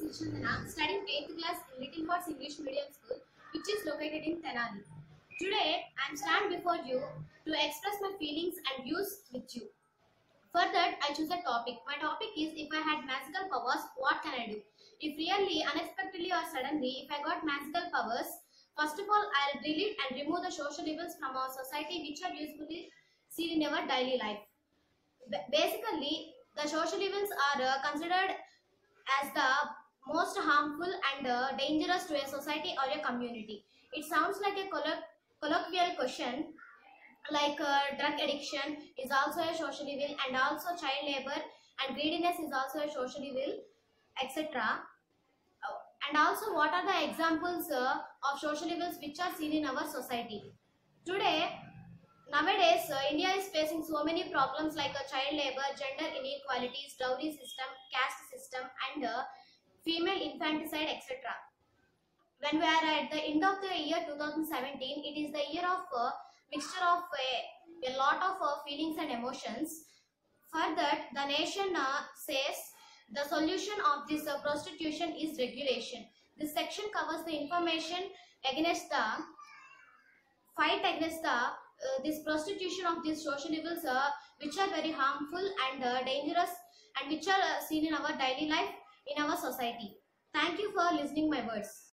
is Chandana, studying 8th class in Little Pots English Medium School, which is located in Tenali. Today, I am stand before you to express my feelings and views with you. For that, I choose a topic. My topic is, if I had magical powers, what can I do? If really, unexpectedly or suddenly, if I got magical powers, first of all, I'll delete and remove the social evils from our society which are usually seen in our daily life. Basically, the social evils are considered as the most harmful and dangerous to a society or a community. It sounds like a colloquial question, like drug addiction is also a social evil, and also child labor and greediness is also a social evil, etc. And also, what are the examples of social evils which are seen in our society? Nowadays, India is facing so many problems like child labor, gender inequalities, dowry system, caste system, and female infanticide, etc. When we are at the end of the year 2017, it is the year of mixture of a lot of feelings and emotions. For that, the nation says the solution of this prostitution is regulation. This section covers the information against the fight against the this prostitution of these social evils which are very harmful and dangerous, and which are seen in our daily life in our society. Thank you for listening my words.